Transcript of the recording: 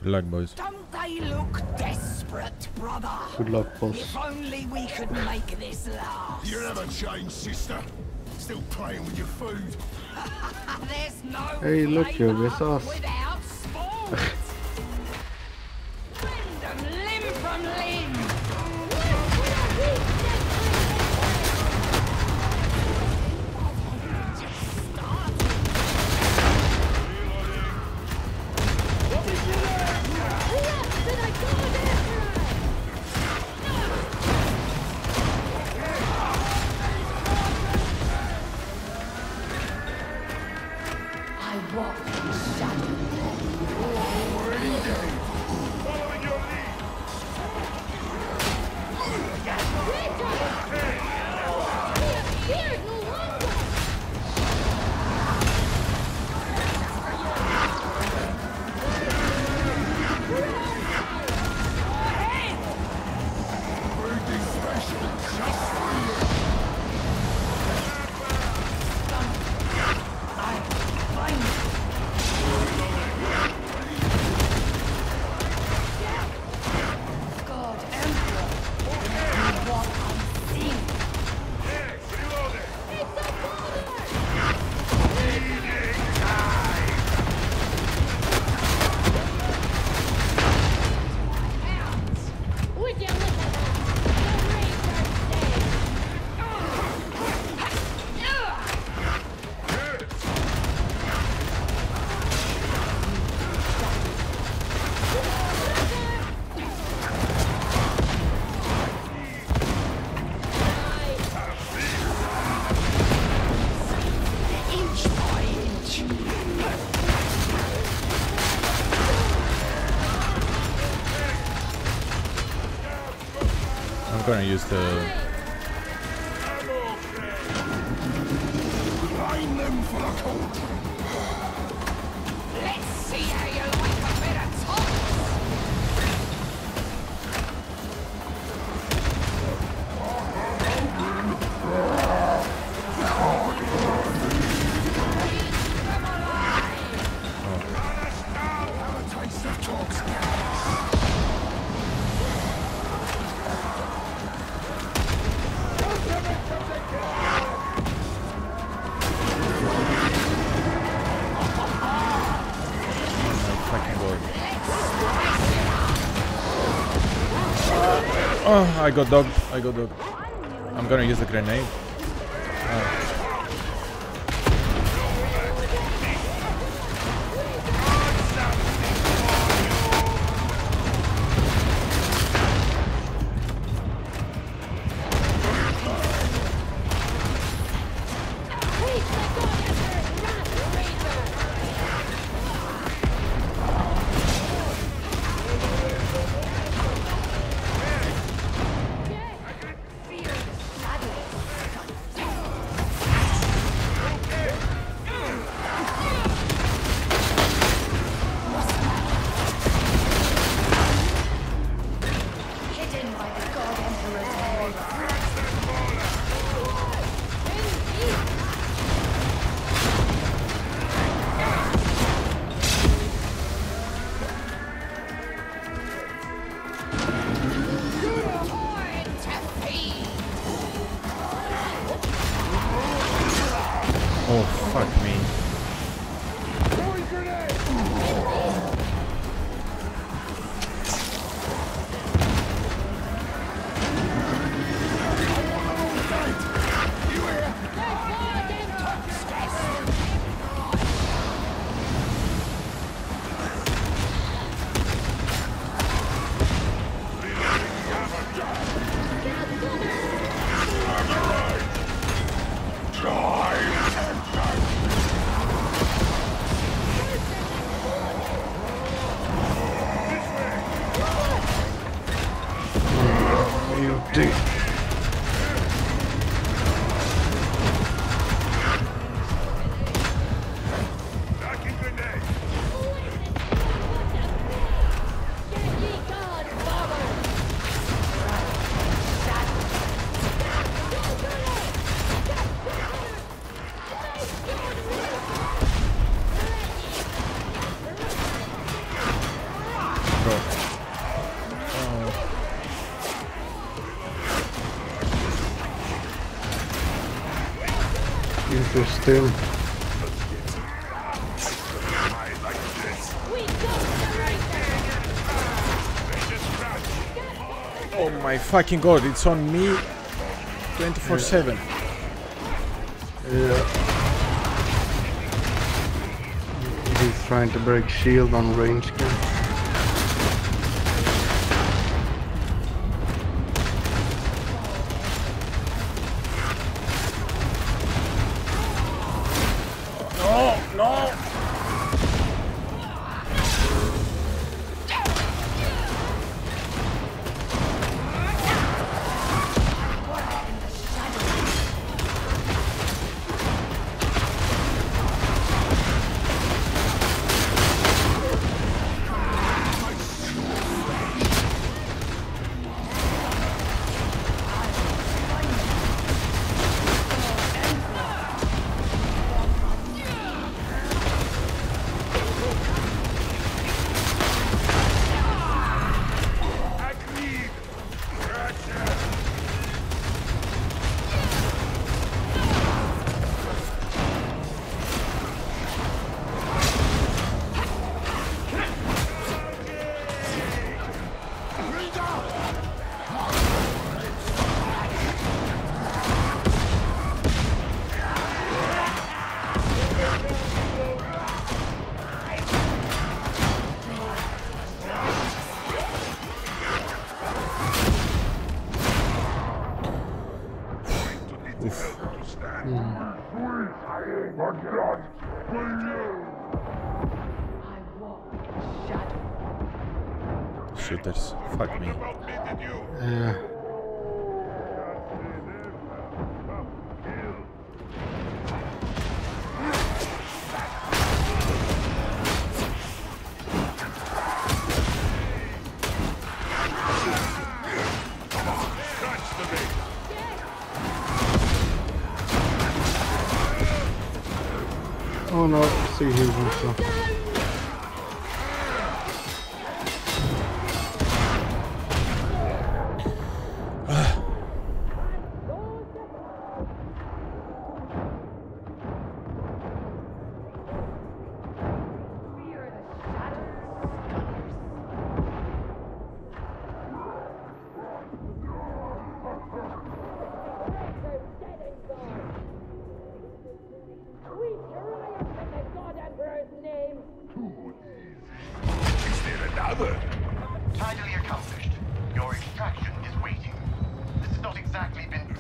Good luck, boys. Don't they look desperate, brother? Good luck, boss. If only we could make this last. You never changed, sister. Still playing with your food. There's no Hey, look, flavour Ubisoft. without sport. Friend and limb from limb. I'm gonna use the... Line them for the cold. Let's see how you like a bit of Oh, I got dogged. I got dogged. I'm gonna use the grenade. They're still. Oh my fucking god, it's on me 24/7. Yeah. He's trying to break shield on range gun. No, no! Shooters, fuck me. Yeah. Oh no, see him also. Tidily accomplished. Your extraction is waiting. This has not exactly been